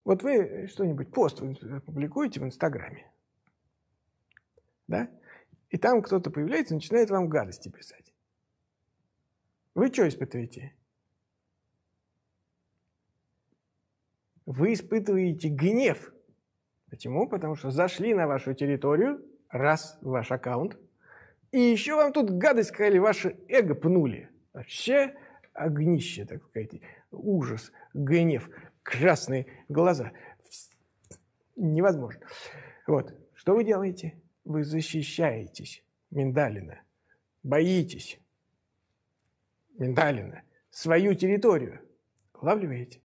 Вот вы что-нибудь, пост публикуете в Инстаграме, да? И там кто-то появляется и начинает вам гадости писать. Вы что испытываете? Вы испытываете гнев. Почему? Потому что зашли на вашу территорию, раз, в ваш аккаунт, и еще вам тут гадость сказали, ваше эго пнули. Вообще огнище, так сказать, ужас, гнев, красные глаза. Невозможно. Вот. Что вы делаете? Вы защищаетесь миндалина, боитесь миндалина, свою территорию. Улавливаете?